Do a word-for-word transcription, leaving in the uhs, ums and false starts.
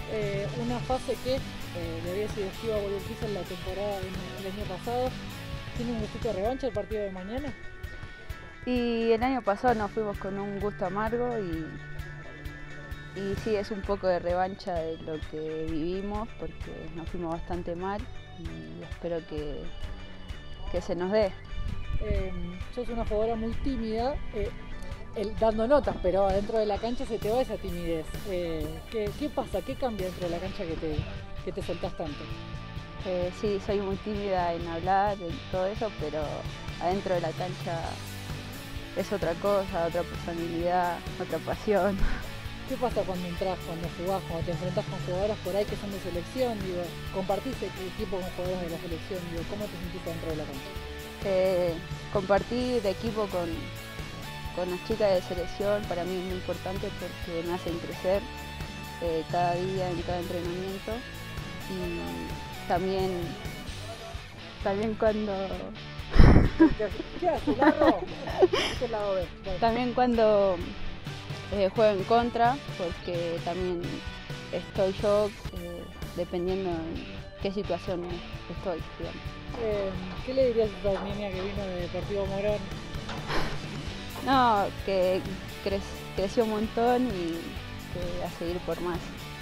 eh, una fase que eh, le había sido esquiva a Bolívar en la temporada del año pasado. ¿Tiene un gustito de revancha el partido de mañana? Y el año pasado nos fuimos con un gusto amargo y, y sí, es un poco de revancha de lo que vivimos porque nos fuimos bastante mal y espero que, que se nos dé. Eh, sos una jugadora muy tímida, eh, el, dando notas, pero adentro de la cancha se te va esa timidez. Eh, ¿qué, ¿Qué pasa? ¿Qué cambia dentro de la cancha que te, que te soltás tanto? Eh, sí, soy muy tímida en hablar, en todo eso, pero adentro de la cancha es otra cosa, otra personalidad, otra pasión. ¿Qué pasa cuando entras, cuando jugás, cuando te enfrentás con jugadoras por ahí que son de selección? Digo, compartís el equipo con jugadoras de la selección, digo, ¿cómo te sentís dentro de la cancha? Eh, compartir equipo con, con las chicas de selección para mí es muy importante porque me hacen crecer eh, cada día, en cada entrenamiento. Y también, también cuando... ¿Qué hace, Larro? Este lado B. Bueno. También cuando eh, juego en contra, porque también estoy yo eh, dependiendo en qué situación estoy, digamos. Eh, ¿Qué le dirías a esta niña que vino de Deportivo Morón? No, que cre creció un montón y que a seguir por más.